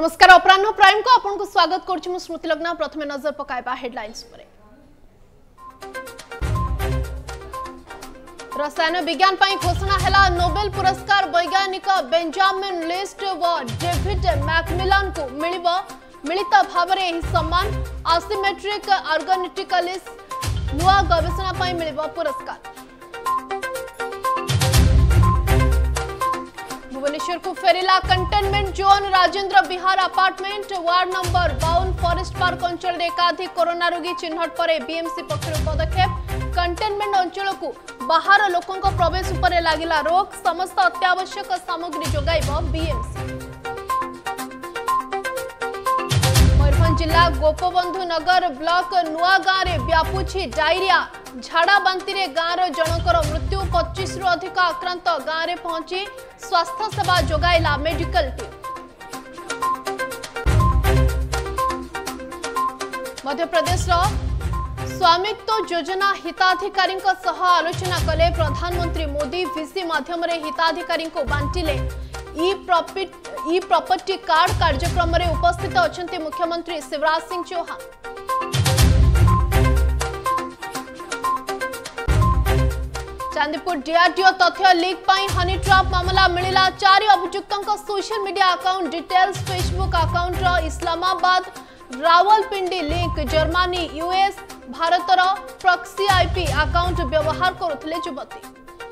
नमस्कार अपराह्न प्राइम को आपन को स्वागत करछि मु स्मृति लग्ना। प्रथमे नजर पकाइबा हेडलाइंस पर। रसायन विज्ञान पाई घोषणा हैला नोबेल पुरस्कार वैज्ञानिक बेंजामिन लिस्ट व डेविड मैकमिलन को मिलित भावरे एही सम्मान एसिमेट्रिक ऑर्गेनेटिकलिस नुआ गवेषणा पाई मिलिबो पुरस्कार। भुवनेश्वर को फेरिला containment zone Rajendra Vihar apartment ward number 52 forest park अंचल में एकाधिक कोरोना रोगी चिन्हट पर बीएमसी पक्षर पदक्षेप। कंटेनमेंट अंचल को बाहर लोकों प्रवेश पर लागिला रोक। समस्त अत्यावश्यक सामग्री जोगाइब बीएमसी। मयूरभंज जिला गोपबंधु नगर ब्लॉक नुआ गाँव में व्यापुछि डायरिया। झाड़ा बांती रे गाँव जनकर मृत्यु। 25 रु अधिक आक्रांत गाँव में पहुंची स्वास्थ्य सेवा जोगाइला मेडिकल टीम। मध्य प्रदेश स्वामित्व योजना हिताधिकारी आलोचना कले प्रधानमंत्री मोदी। वीसी माध्यम हिताधिकारी बांटिले ई प्रॉपर्टी कार्ड। कार्यक्रम में उपस्थित अछंती मुख्यमंत्री शिवराज सिंह चौहान। चांदीपुर डीआरडीओ तथ्य लीक पाई हनी ट्रैप मामला मिलिला 4 अभियुक्तों social media account details. Facebook account Islamabad Rawalpindi link Germany US भारतर प्रॉक्सी आईपी अकाउंट व्यवहार करुथिले युवती।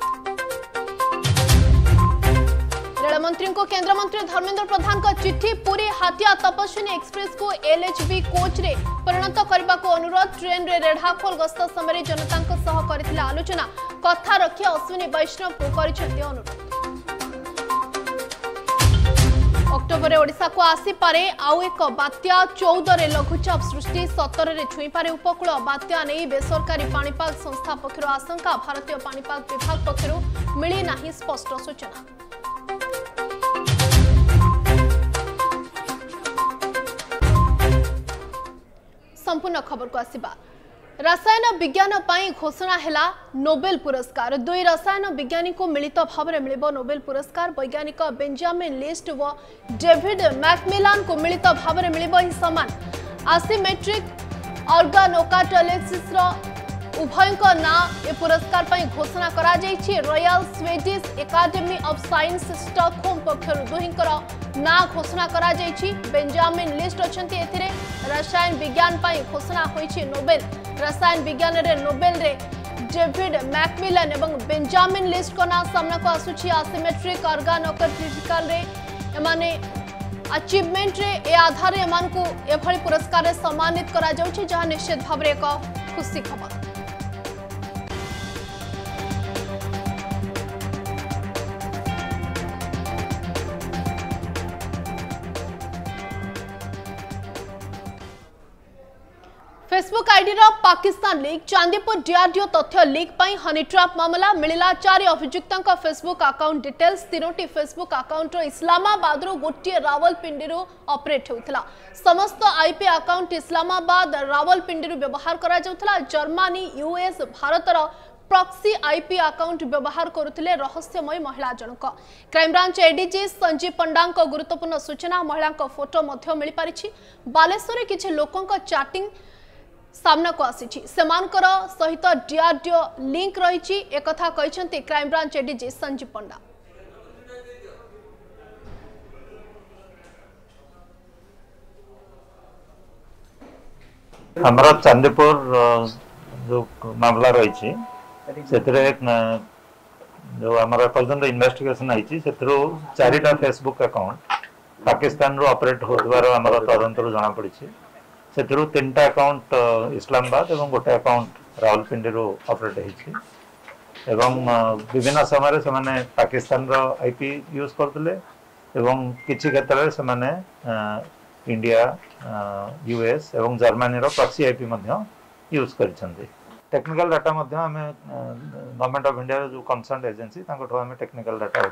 रेल मंत्री को केंद्र मंत्री धर्मेंद्र प्रधान का चिट्ठी। पूरी हाटिया तपस्विनी एक्सप्रेस को एलएचबी कोच रे परिणत करने को अनुरोध। ट्रेन रे रेढ़ाखोल गस्त समय जनता सह करथिला आलोचना। कथा रखी अश्विनी वैष्णव को करिसेंती अनुरोध। अक्टोबर ओडिशा को आसी पारे आउ एक बात्या। 14 रे लघुचाप सृष्टि। 17 रे छुई पारे उपकूल। बात्या नहीं बेसरकारी पाणीपाग संस्था पक्षर आशंका। भारतीय पाणीपाग विभाग पक्षर मिली नाही स्पष्ट सूचना। संपूर्ण खबर को आसिबा। रसायन विज्ञान पाई घोषणा हैला नोबेल पुरस्कार। 2 रसायन विज्ञानी को मिलित भाव मिलिबो नोबेल पुरस्कार। वैज्ञानिक बेंजामिन लिस्ट व डेविड मैकमिलन को मिलित भाव मिलिबो ही सम्मान। एसिमेट्रिक ऑर्गेनोकाटालिसिस उभय ना ए पुरस्कार पाई घोषणा करा जायछि। Royal Swedish Academy of Science Stockholm पक्षर दुहिंकर ना घोषणा करा जायछि। बेंजामिन लिस्ट अछंती एथिरे रसायन विज्ञान पाई घोषणा होइछि नोबेल। रसायन विज्ञान रे नोबेल रे डेविड मैकमिलन एवं बेंजामिन लिस्ट को ना सामना को आसुछि। एसिमेट्रिक ऑर्गेनोकाटालिसिस रे एमाने अचीवमेंट रे ए आधार एमान को एभली पुरस्कार रे सम्मानित करा जाउछि, जहां निश्चित भाव रे एक खुशी खबर। फेसबुक आईडी रो पाकिस्तान लीक। चांदीपुर डीआरडीओ तथ्य लीक पाई हनी ट्रैप मामला मिलिला 4 अभियुक्तों फेसबुक अकाउंट डिटेल्स। 3टी फेसबुक अकाउंट इस्लामाबाद गोटे रावलपिंडी ऑपरेट होता। समस्त आईपी अकाउंट इस्लामाबाद रावलपिंडी व्यवहार करा जाउथला। जर्मनी यूएस भारतर प्रॉक्सी आईपी अकाउंट व्यवहार करुथिले रहस्यमय महिला जनक। क्राइमब्रांच एडीजी संजीव पंडा गुरुत्वपूर्ण सूचना। महिला फोटो मध्य मिल पारिछि। बालेश्वर किछि लोकों चैटिंग सामना को आसी सेमानकर सहित डीआरडीओ लिंक रही। एक कथा कहते क्राइमब्रांच एडीजी संजीव पंडा। हमारा चांदीपुर जो मामला रही जो हमारा पर्यटन इन्वेस्टिगेशन आई से 4टा फेसबुक अकाउंट पाकिस्तान रो ऑपरेट होबार हमारा तदंत जना पड़ी। से 3टा अकाउंट इस्लामाबाद और गोटे अकाउंट रावलपिंडी ऑपरेट होती। विभिन्न समय से माने पाकिस्तान रो आईपी यूज करते किसी क्षेत्र से माने इंडिया यूएस और जर्मनी रो प्रॉक्सी आईपी यूज कर। Technical data Government of India जो कंसर्न एजेंसी हमें टेक्निकल डाटा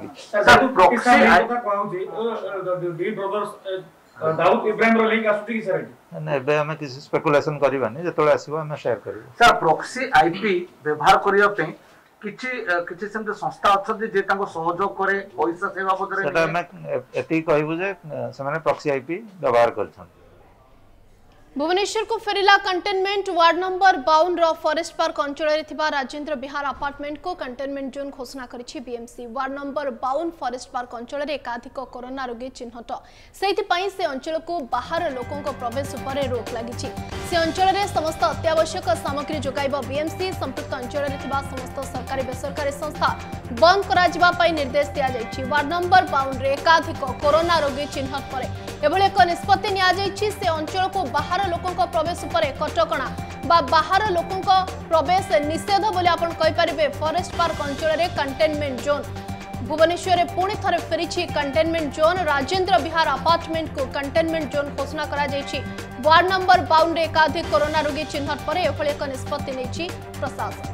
दाऊद इब्राहिम रो लिंक आसुती कि सर एबे हमें किसी स्पेकुलेशन करबानी जेतोले आसीबो हमें शेयर करिवो। सर प्रॉक्सी आईपी व्यवहार करिया पे किछि किछि सेमते संस्था अछि जे तांको सहयोग करे पैसा सेवा बदरे सेटा मैं एति कहबु जे से माने प्रॉक्सी आईपी व्यवहार करछन। भुवनेश्वर को फेरिला containment ward number 52 forest park अंचल राजेंद्र विहार अपार्टमेंट को कंटेनमेंट जोन घोषणा करिछि BMC. Ward number 52 forest park अंचल एकाधिक कोरोना रोगी चिन्हट से अंचल को बाहर लोकों प्रवेश पर रोक लगी। से अंचल में समस्त अत्यावश्यक सामग्री जोगाइब बीएमसी। संपृक्त अंचल में समस्त सरकारी बेसरकारी संस्था बंद कर निर्देश दि जाइछि। वार्ड नंबर 52 एकाधिक कोरोना रोगी चिन्हट पर एभली एक निष्पत्ति नि से अंचल को बाहर लोकों प्रवेश पर कटकणा बा बाहर लोकों प्रवेश निषेध बोली आपण कहि परिबे। फॉरेस्ट पार्क अंचल रे कंटेनमेंट जोन भुवनेश्वर पुणी थरे फेरी containment zone Rajendra Vihar apartment को कंटेनमेंट जोन घोषणा करा जायछि। वार्ड नंबर 52 एकाधिक कोरोना रोगी चिन्हट पर एभली एक निष्पत्ति नेछि प्रशासन।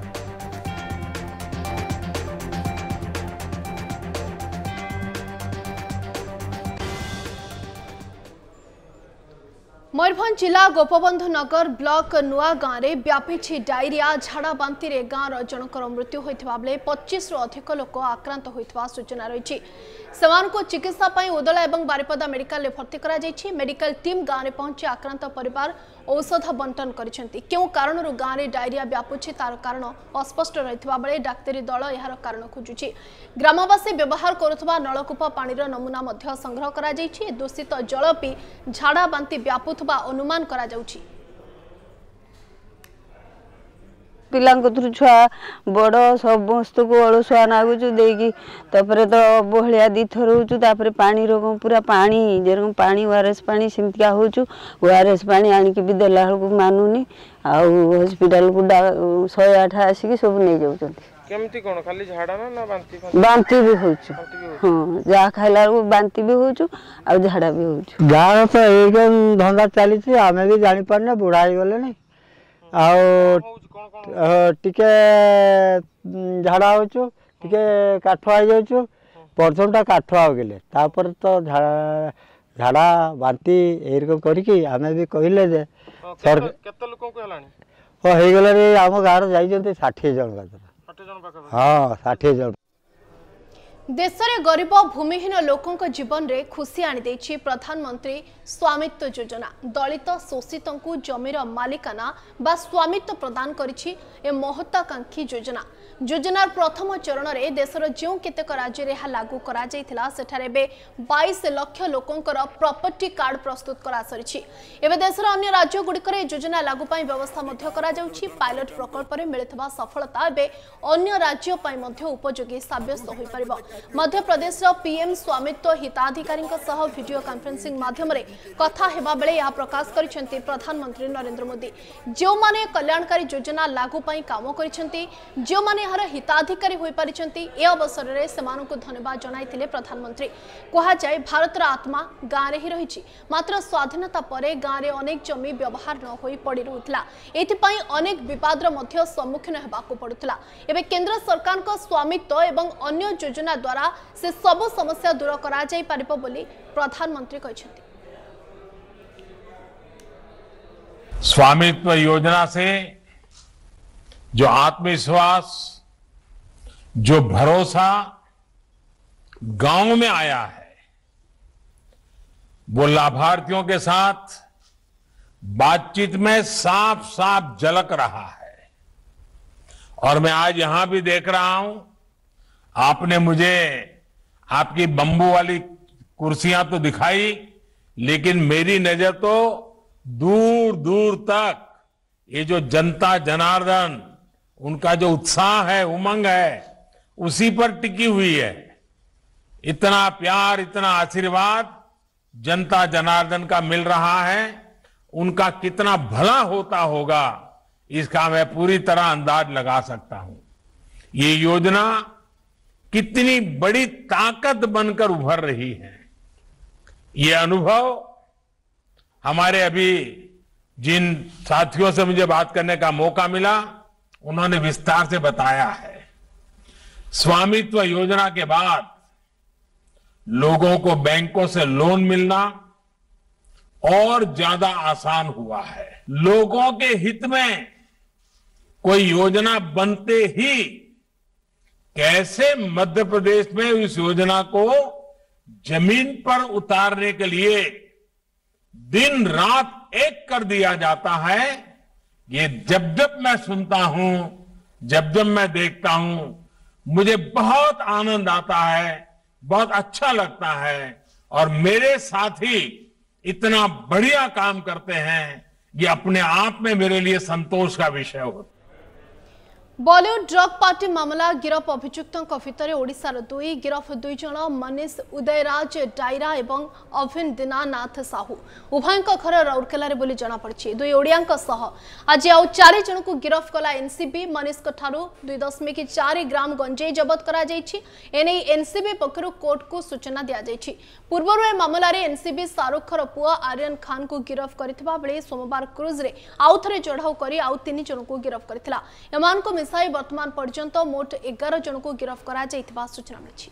मयूरभंज जिला गोपबंधु नगर ब्लॉक नुआ गाँव में व्यापी डायरिया झाड़ा बांति रे गाँव जनकर मृत्यु होता बेले 25 रु अधिक लोक आक्रांत होता सूचना रही। सेमानकु चिकित्सा पई उदला एवं बारिपदा मेडिकल भर्ती करा जायछि। मेडिकल टीम गाँव में पहुंची आक्रांत परिवार औषध बंटन करिसेंति। केउ कारणरू गाँव में डायरिया व्यापुछि तार कारण अस्पष्ट रहितबा बेले डाक्तरी दल एहार कारण खोजुछि। ग्रामवासी व्यवहार करुथबा नलकूप पानीर नमूना मध्य संग्रह करा जायछि। दूषित जल पी झाड़ा बांति व्यापुथबा अनुमान करा जाउछि। पिला छुआ बड़ समस्त को अलसुआ नागुचु देकी तापर तो बहलिया दी थर होचु तापर पानी रोग पूरा पानी जेरकम पानी ओआरएस पानी सेमतिका होचु। ओआरएस पानी आनिक भी देला हलकु मानुनी आउ हॉस्पिटल को 108 आसिक सब नहीं जाउचंती। केमती कोन खाली झाड़ा ना बांती बांती भी होचु। हां जा खाइला को बांती भी होचु आ झाड़ा भी होचु। गाँव तो एक धंदा चली आमे भी जानी पारने बुढ़ाई गले नहीं आ टिके झाड़ा होचु टिके काठ आई जाउचु प्रथमटा काठ आ गेले तापर तो झाड़ा बांती एरकम करिकी आमे भी कहिले जे सर केते लोक को हलानी हो हे गेले रे हम गार जाई जंते 60 जन का 60 जन पाखा हां 60 जन। देश में गरीब भूमिहीन लोकों जीवन में खुशी आनी प्रधानमंत्री स्वामित्व योजना। दलित शोषित जमीर मालिकाना बा स्वामित्व प्रदान करिछि ए महत्वाकांक्षी योजना। योजनार प्रथम चरण में देशर जो केतेक राज्य में लागू करा जायथिला सेठारे बे 22 लाख लोकंकर प्रॉपर्टी कार्ड प्रस्तुत करा सरिछि। एबे देशर अन्य राज्य गुड़िकर योजना लागू पई व्यवस्था मध्य करा जाउछि। पायलट प्रकल्प में मिलिथबा सफलता एबे अन्य राज्य पई मध्य उपयोगी साब्यस्त होई परिबो। मध्य प्रदेश पीएम स्वामित्व हिताधिकारी वीडियो कॉन्फ्रेंसिंग माध्यम कथा हेबा बेले यह प्रकाश करिसेंति प्रधानमंत्री नरेंद्र मोदी। जो माने कल्याणकारी योजना लागू पई काम करिसेंति जो माने हर हिताधिकारी होई परिसेंति ए अवसर रे सेमानकु धन्यवाद जणाइथिले प्रधानमंत्री। कहा जाय भारतर आत्मा गाँव रे ही रहिछि मात्र स्वाधीनता परे गाँव रे अनेक जमी व्यवहार न होई पड़ी रहुतला एथि पई अनेक विवादर मध्य सम्मुखीन हेबाकु पडुतला। एबे केंद्र सरकार को स्वामित्व एवं अन्य योजना द्वारा से सब समस्या दूर करा जाई परिबो बोली प्रधानमंत्री कहिसेंति। स्वामित्व योजना से जो आत्मविश्वास जो भरोसा गांव में आया है वो लाभार्थियों के साथ बातचीत में साफ साफ झलक रहा है। और मैं आज यहां भी देख रहा हूं आपने मुझे आपकी बंबू वाली कुर्सियां तो दिखाई लेकिन मेरी नजर तो दूर दूर तक ये जो जनता जनार्दन उनका जो उत्साह है उमंग है उसी पर टिकी हुई है। इतना प्यार इतना आशीर्वाद जनता जनार्दन का मिल रहा है उनका कितना भला होता होगा इसका मैं पूरी तरह अंदाज लगा सकता हूं। ये योजना कितनी बड़ी ताकत बनकर उभर रही है ये अनुभव हमारे अभी जिन साथियों से मुझे बात करने का मौका मिला उन्होंने विस्तार से बताया है। स्वामित्व योजना के बाद लोगों को बैंकों से लोन मिलना और ज्यादा आसान हुआ है। लोगों के हित में कोई योजना बनते ही कैसे मध्य प्रदेश में इस योजना को जमीन पर उतारने के लिए दिन रात एक कर दिया जाता है। ये जब जब मैं सुनता हूं, जब जब मैं देखता हूं, मुझे बहुत आनंद आता है, बहुत अच्छा लगता है। और मेरे साथी इतना बढ़िया काम करते हैं, ये अपने आप में मेरे लिए संतोष का विषय होता है। बॉलीवुड ड्रग पार्टी मामला गिरफ अभियुक्तों भितर ओडिशार दुई गिरफ दुई जन मनीष उदयराज डायरा एवं अभिन दीनानाथ साहू उभय घर राउरकेला बोली जमापड़ी। दुई ओडिया आज आउ 4 जन को गिरफ कला एनसीबी। मनीष 2.4 ग्राम गंजेई जबत एने एनसीबी पक्षर कोर्ट को सूचना दि पूर्व मामलें एनसीबी शाहरुखर पुआ आर्यन खान को गिरफ करथिबा बेले सोमवार क्रूज रे आउ थरे चढ़ाऊ कर आउ 3 जन को गिरफ करथिला। एमानको मिसाई वर्तमान पर्यंत मोट 11 जन को गिरफ करा जाइथिबा सूचना मिली।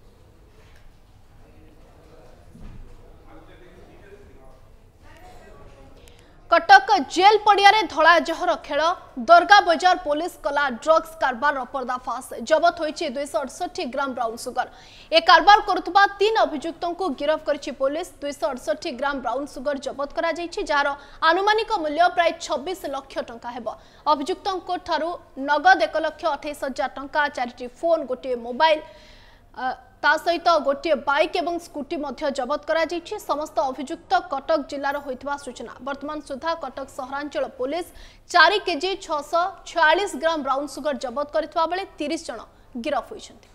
कटक जेल पड़िया रे धला जहर खेल दरगा बजार पुलिस कला ड्रग्स कारबार पर्दाफाश जबत होइछि 268 ग्राम ब्राउन सुगर। ए कारबार करुथबा 3 अभियुक्तों को गिरफ करछि पुलिस। 268 ग्राम ब्राउन सुगर जबत करा जाइछि जार आनुमानिक मूल्य प्राय 26 लाख टंका हेबो। अभियुक्तों को ठारू नगद 1,28,000 टंका, 4टी फोन, गोटे मोबाइल ता सहित गोटे बाइक एवं स्कूटी मध्य जबत करा जाइछि। समस्त अभियुक्त कटक जिलार होइतबा सूचना। वर्तमान सुधा कटक सहरांचल police 4 KG 646 gram brown sugar जबत करथिबा बेले 30 जन गिरफ होइछन्ति।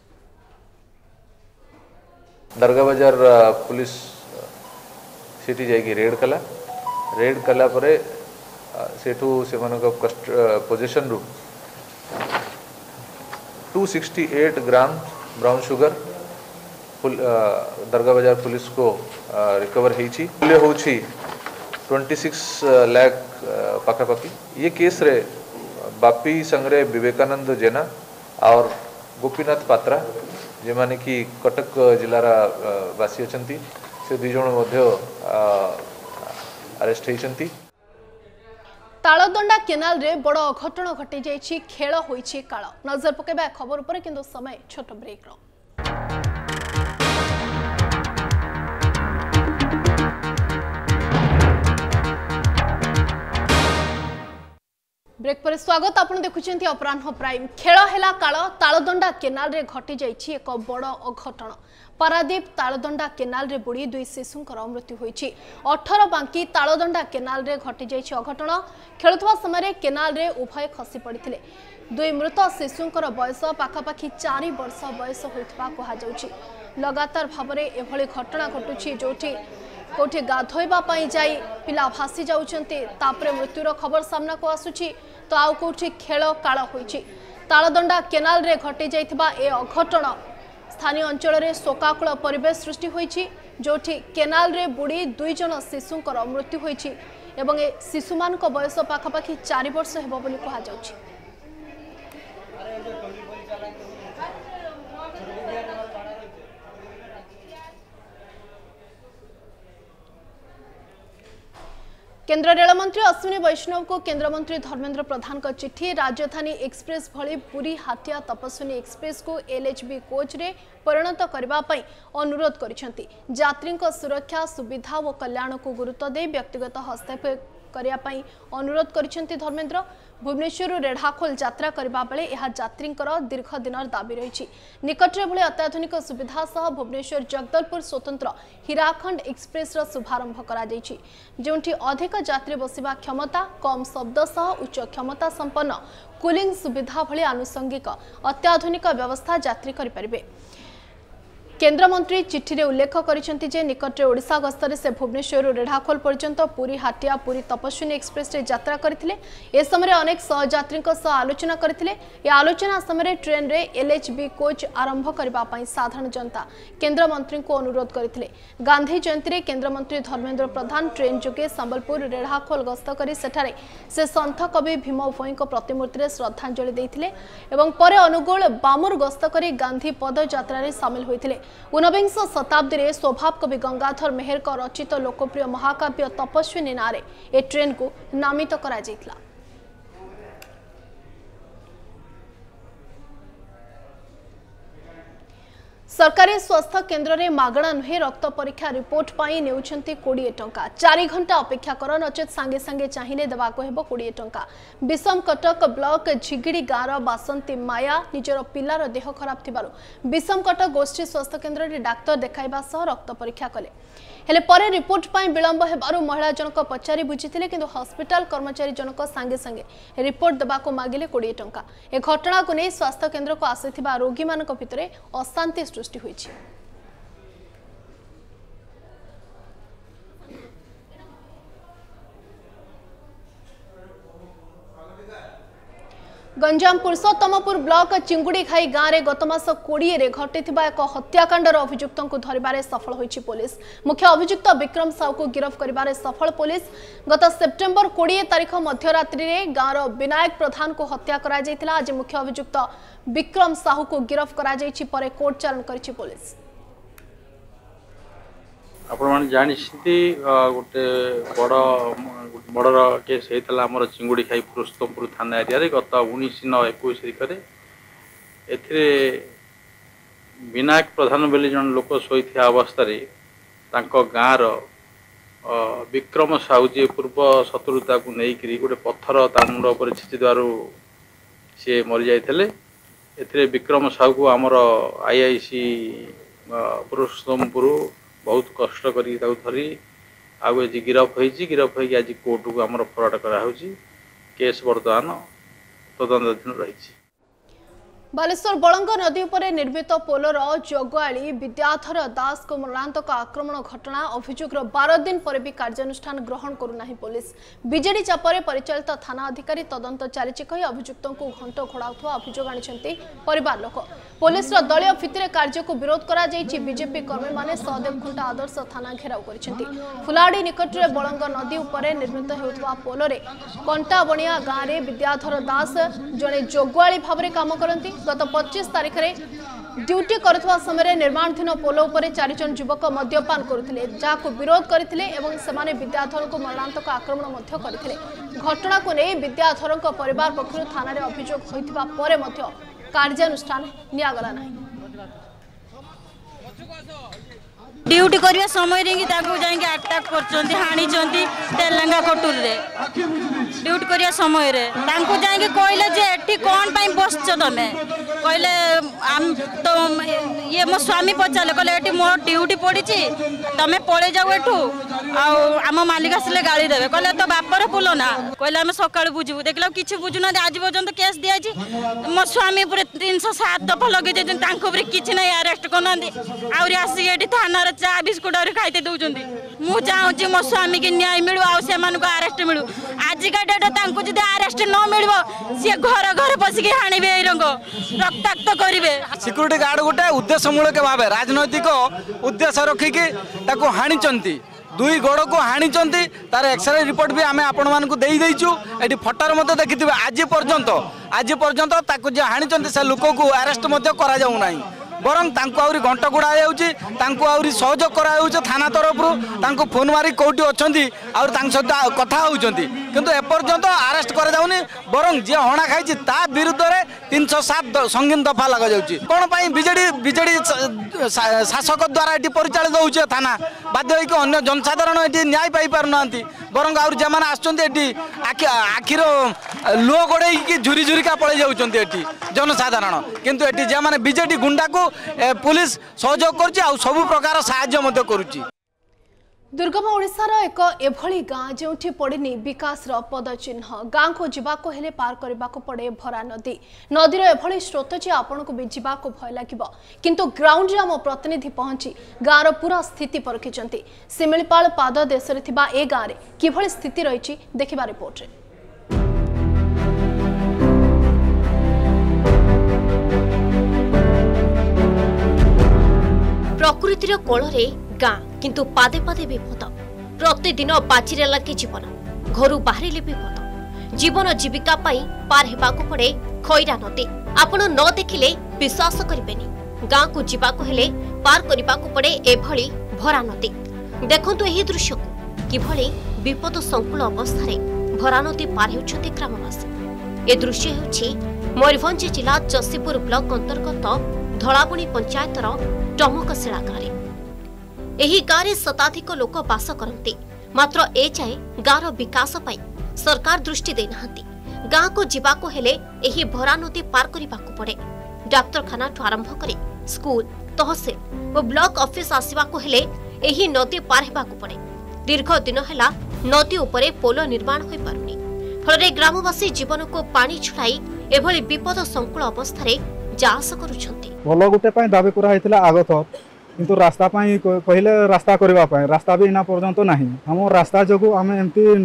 दरगा बाजार पुलिस सिटी जाइए रेड कला परे सेठू से पोजिशन रू 268 ग्राम ब्राउन शुगर दरगा बाजार पुलिस को रिकवर होइछि। मूल्य होछि 26 लाख पाखापाखि। ये केस रे बापी संग्रे विवेकानंद जेना और गोपीनाथ पात्रा जे माने कि कटक जिलार वासी अछंती से 2 जण मध्य अरेस्ट होइछंती। तालदंडा केनाल रे बड़ अघटन घटी जाइछि, खेल होइछि काळ। नजर पकेबा खबर ऊपर किंतु समय छोट ब्रेक रो। ब्रेक पर स्वागत। आपण देखुछन्ती अपराह्न प्राइम। खेल हेला काळ तालदंडा केनाल रे घटी जाइछि एक बड़ अघटन। पारादीप तालदंडा केनाल रे बुड़ी 2 शिशुंकर मृत्यु होइछि। 18 बांकी तालदंडा केनाल रे घटी जाइछि अघटन। खेलुथवा समय केनाल रे उभय खसी पड़िथिले। 2 मृत शिशुंकर बयस पाखापाखि 4 वर्ष बयस होइतबा कहा जाउछि। लगातार भाबरे एभली घटना घटुछि जोठी कोठी गाधोइबा पई जाई पिला भासी जाउछन्ती, तापरे मृत्युर खबर सामना को आसुछि तो आउ कोठी खेल काळ होइछि। तालदंडा केनाल रे घटी जाइथिबा ए अघटन स्थानीय अंचल रे शोकाकुल परिवेश सृष्टि होइछि जोठी केनाल रे बुड़ी 2 जन शिशुंकर मृत्यु होइछि एवं ए शिशुमानक बयस पाखापाखि 4 वर्ष हेबो बोली कहा जाउछि। केंद्र रेल मंत्री अश्विनी वैष्णव को केंद्र मंत्री धर्मेंद्र प्रधान का चिट्ठी। राजधानी एक्सप्रेस भली पुरी हाटिया तपस्विनी एक्सप्रेस को एलएचबी कोच रे परिणत करबा पई अनुरोध करिसेंती। यात्री सुरक्षा सुविधा और कल्याण को गुरुत्व दे व्यक्तिगत हस्तक्षेप करिया पई अनुरोध करिसेंती धर्मेंद्र। भुवनेश्वर रेढ़ाखोल यात्रा करबा बेले यह यात्रींकर दीर्घ दिनर दाबी रही। निकटरे भली अत्याधुनिक सुविधा सह भुवनेश्वर जगदलपुर स्वतंत्र हीराखंड एक्सप्रेस शुभारंभ करा जायछि, जोंठी अधिक यात्री बसिबा क्षमता, कम शब्द सह उच्च क्षमता संपन्न कूलिंग सुविधा भली आनुषंगिक अत्याधुनिक व्यवस्था यात्री करिपारिबे। केंद्र मंत्री चिट्ठी रे उल्लेख करिसेंती जे निकटरे ओडिशा गस्तरे से भुवनेश्वर रेढ़ाखोल पर्यंत पुरी हाटिया पुरी तपस्विनी एक्सप्रेस रे यात्रा करथिले। ए समय अनेक सहयात्रीक सह आलोचना करथिले। ए आलोचना समय ट्रेन रे एलएचबी कोच आरंभ करबा पई साधारण जनता केंद्र मंत्री को अनुरोध करथिले। गांधी जयंती रे केंद्र मंत्री धर्मेंद्र प्रधान ट्रेन जोगे संबलपुर रेढ़ाखोल गस्त करी सेठारे से संत कवि भीम भोई को प्रतिमूर्ति रे श्रद्धांजलि देथिले एवं परे अनुगुल बामुर गस्त करी गांधी पद यात्रा रे शामिल होइथिले। 19 शताब्दी रे स्वभाव कवि गंगाधर मेहर का रचित लोकप्रिय महाकाव्य तपस्विनी नारे ए ट्रेन को नामित करा जायतिला। सरकारी स्वास्थ्य केन्द्र में मागणा नुहे रक्त परीक्षा रिपोर्ट पाई नेउछंती 20 टंका 4 घंटा अपेक्षा कर नचेत सांगे सांगे चाहिए देवाको हेबो 20 टंका। विषम कटक ब्लॉक झिगिड़ी गाँव बासंती माया निजर पिलार देह खराब थिबारु विषम कटक गोष्ठी स्वास्थ्य केन्द्र में डाक्तर देखाइबा सह रक्त परीक्षा कले हेले परे रिपोर्ट पाई विलंब हेबारु महिला जनक पचारि बुझिथिले किंतु हॉस्पिटल कर्मचारी जनक सांगे सांगे रिपोर्ट देबाको मागिले 20 टंका। ए घटना को नहीं स्वास्थ्य केन्द्र को आसिथिबा रोगी मानक भितरे अशांति सृष्टि होइछि। गंजाम पुरुषोत्तमपुर ब्लॉक चिंगुड़ी खाई गाँव में गत मास 20 रे घटिथिबा एक हत्याकांडर अभियुक्तों को धरिबारे सफल होइछि पुलिस। मुख्य अभियुक्त विक्रम साहू को गिरफ्त करिबारे सफल पुलिस। गत सेप्टेम्बर 20 तारिख मध्यरात्रि रे गाँव विनायक प्रधान को हत्या करा जायतिला। आज मुख्य अभियुक्त विक्रम साहू को गिरफ्त करा जायछि परे कोर्ट चालान करिछि पुलिस। आपण माने जानिछथि गोटे बड़ केस होता आमर चिंगुड़ी खाई पुरुषोत्तमपुर थाना एरिया रे गत 19/21 तारिखरे एथिरे विनायक प्रधान बेले जन लोक शोइथिया अवस्था रे तांको गाँर विक्रम साहू जी पूर्व शत्रुता को नेइकरी गोटे पत्थर ता मुंड उपर छिचि द्वारू सी मरी जाइथिले। एथिरे विक्रम साहू को आमर आईआईसी पुरुषोत्तमपुर बहुत कष्ट करी धरी आज गिरफ होगी आज कोर्ट को आम फरवर्ड कराऊँगी। केस बर्तमान तदंताधीन रही। बालेश्वर बलंग नदी उपर निर्मित पोलर जगुआली विद्याधर दास को मरणांतक आक्रमण घटना अभियोगर 12 दिन पर भी कार्यानुष्ठान ग्रहण करूना पुलिस। बीजेडी चापरे परिचालित थाना अधिकारी तदंत चली कही अभियुक्तों को घंट घोड़ाउथवा अभियोग आनी परिवार लोक। पुलिस दलीय भित्तिरे कार्य को विरोध करा जायछि। बीजेपी कर्मी माने सहदेव खुंटा आदर्श थाना घेराव करिसेंति। फुलाड़ी निकट में बलंग नदी उपर निर्मित हेउथवा पोलरे कंटाबणिया गाँव में विद्याधर दास जड़े जगुआली भाव में काम करती। गत 25 तारिख में ड्यूटी करुवा समय निर्माणाधीन पोल उपर 4 जन युवक मद्यपान करुथिले जाको विरोध करथिले एवं सेमाने विद्याधर को मरणांतक आक्रमण मध्य करथिले। घटना को नहीं विद्याधर परिवार पक्षरु थाना रे अभियोग होइथिबा परे मध्य कार्यानुष्ठान नियागला नाही। ड्यूटी करने समय जाएंगे अटैक कर तेलंगा कटूर रे ड्यूटी करने समय जाएंगे कहले जे एटी कौन पाई बस तुम कहले तो ये मो स्वामी पचारे कहले एटी मोर ड्यूटी पड़ी तुम पड़े जाओ एठू आम मालिक आसिले गाड़ी देवे कहले तो बापर पुल ना कहले आम सका बुझू देख किसी बुझुना आज पर्यटन केस दिखाई मो स्वामी 307 दफा लगे किसी ना अरेस्ट करना आसिक थाना चा बिस्कुट खाई दौरान मु चाहूँ मो स्वामी की न्याय मिलू आसे अरेस्ट मिलू। आजिका डेट जब अरेस्ट न मिल सी घर घर पशिक हाणवे रंग रक्ताक्त करेंगे। सिक्यूरीटी गार्ड गोटे उद्देश्यमूलक भाव राजनैतिक उद्देश्य रखिकी हाणी दुई गोड़ को हाणी तार एक्सरे रिपोर्ट भी आम आपण मानक देचु ये फटार मत देखिए आज पर्यंत हाणी से लोक को अरेस्ट करा जाऊ ना बरं आहरी घंट गुड़ा आहरी सहयोग कर थाना तरफ फोन मारी कौटी अच्छा सहित कथा होती किंतु एपर्यंत अरेस्ट कर जाऊनी बरं जी हणा खाई विरुद्ध में 307 संगीन दफा लग जाऊँगी कौन पाई बीजेडी शासक द्वारा ये परिचालित हो थाना बाध्य होकर अन्य जनसाधारण ये न्याय पाई पार ना बरं आहरी जो मैंने आखिर लुह गोड़े झुरी झुरिका पड़े जाऊँगी जनसाधारण किंतु ये जो मैंने बीजेडी गुंडा को पुलिस सहयोग कर सब प्रकार साहाय्य करुच्ची। दुर्गम ओडिशार एक एभली गाँ जो पड़नी विकास पदचिन्ह गाँ को जीवाको हेले पार करने पड़े भरा नदी नदीर एभली स्रोत जे आपण को भी जीवाको भय लगिबो किंतु ग्राउंड रे हम प्रतिनिधि पहुंची गाँर पूरा स्थिति परखिचंती। सिमिलपाल पाद देश रे थिबा ए गाँ रे किभली स्थिति रही देखिबा रिपोर्ट रे। प्रकृतिर कोଳରେ गाँ किंतु पादे पादे विपद प्रतिदिन बाचिरे लगे जीवन घर बाहर विपद जीवन जीविका पार हेबाकु पड़े खैरा नदी आपण न देखिले विश्वास करिबेनी गाँ को जीवाकु हेले पार करबाकु पड़े एभली भरा नदी देखंतु एही दृश्य को किभली विपद संकुल अवस्था रे भरा नदी पार हेउछथि ग्रामवासी। ए दृश्य हेउछि मयूरभंज जिला जसीपुर ब्लॉक अंतर्गत धलाबुणी पंचायतर टमकशिला गाँव। एही गाँव शताधिक लोक बास करते, मात्र ए जाए गाँव विकास पाई सरकार दृष्टि दे नाहंती। गाँ को जीवाको हेले एही भरा नदी पार करबाकू पड़े। डाक्तरखाना आरंभ करे स्कूल, तहसील और ब्लॉक ऑफिस आसवाकू हेले एही नदी पार हेबाकू पड़े। दीर्घ दिन हेला नदी उपरे पोल निर्माण होई पारुनी, फलरे ग्रामवासी जीवन को पानी छुड़ाई एभली विपद संकुल अवस्था जास करुछंती। भलो गुटे पय दाबी करा हैतिला आगत, किंतु रास्ता पय कहिले रास्ता करबा पय रास्ता भी इना पर्यंत नाही। हम रास्ता जगु आमे एमती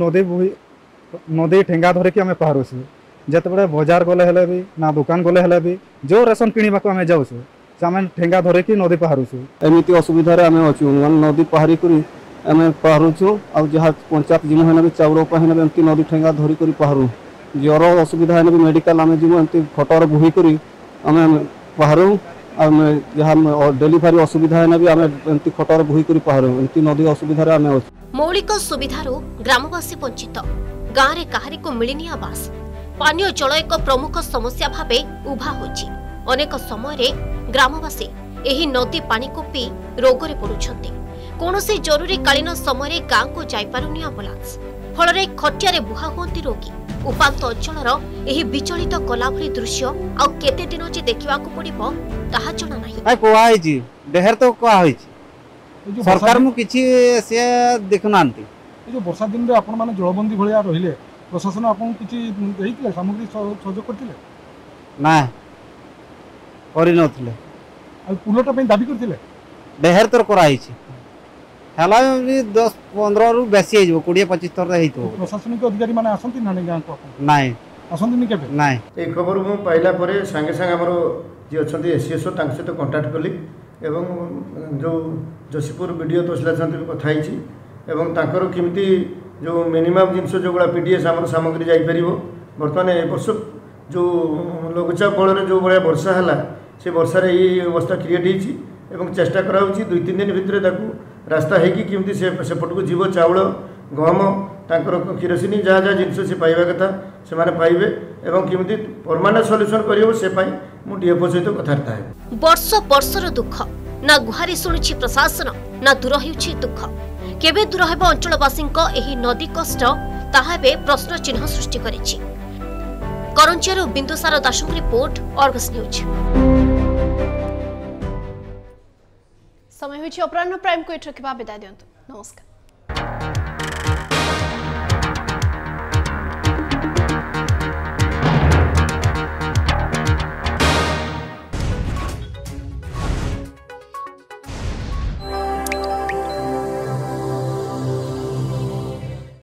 नदी ठेंगा धरे कि आमे पहारुसी। जते बडे बाजार गले हेले भी ना दुकान गले हेले भी जो रेशन किनिबा को आमे जाउसे से आमे ठेंगा धरे कि नदी पहारुसी। एमिति असुविधा रे आमे अछु, नदी पहारी करी आमे पहारुछु। आ जहा पंचायत जिमु हेने भी चाउरो पहने भी एमती नदी ठेंगा धरी करी पहारु। ज्वर असुविधा हेने भी मेडिकल आमे जिमु एमती खटर बुही करी आमे पहारु। आमे जहा डेलीवरी असुविधा हेने भी आमे एमती खटर बुही करी पहारु। एमती नदी असुविधा रे आमे अछु। मौलिक सुविधारो ग्रामवासी वंचित। गाँव रे काहारी को मिलिनी आवास, पानीय जल एक प्रमुख समस्या भावे उभा होछि। अनेक समय रे ग्रामवासी एही नदी पानी को पी रोगरे पड़ुछंती। कोनोसी जरूरी कालीन समय रे गाँ को जाई पारुनी एम्बुलेंस, फलरे खटियारे बुहा होंती रोगी। उपांत अंचलर एही विचलित कला भली दृश्य आ केते दिन जे देखिबाकू पड़िबो ताहा जणा नाही। आइ कोआ हैछि देहर तो कोआ हैछि, सरकार मु किछि से देखनांती। ए जो वर्षा दिन रे आपण माने जळबंदी भलिया रहिले, प्रशासन आपन किछि देइतिले सामग्री सहयोग करतिले ना करि नथिले। आ पुलटा पे दाबी करतिले देहर तर करा हैछि, हला भी 10-15 रु बेसी हे जो 20-25 तर हेतो। प्रशासनिक अधिकारी माने आसंती नानी गाँ को नाही आसंती नि केबे नाही। ए खबर मु पाइला परे संगे संगे हमरो जे अछंती एसएसओ तांक सहित कांटेक्ट कली एवं जो जसीपुर वीडियो तहसीलदार सहित कथा हैछि एवं तांकर किमिति जो मिनिमम जिनस जो गुला पीडीएस हमर सामग्री जाई परिबो। वर्तमान ए वर्ष जो लघुचाप फल जो भाया वर्षा है से वर्षा रे ये अवस्था क्रिएट होती एवं चेष्टा करा 2-3 दिन भितर रास्ता है कि केमती सेपट को जीव चाउल गहम तांकर किरोसिन जहाँ जहाँ जिनस से पाइबा कथा से माने पाइबे एवं केमती परमानेंट सॉल्यूशन करियो से पाई मु डीएफओ सहित कथार्ता है। वर्ष वर्षर दुख ना गुहारी शुणुछि प्रशासन ना दूर हेउछि दुख। केबे दूर हेबो अंचलवासींक एही नदी कष्ट ताहा बे प्रश्न चिन्ह सृष्टि करिछि। करंचियारो बिंदुसार दासुंग रिपोर्ट अर्गस न्यूज। समय होछि अपराह्न प्राइम को एठ रखिबा विदाय दियंतु। नमस्कार।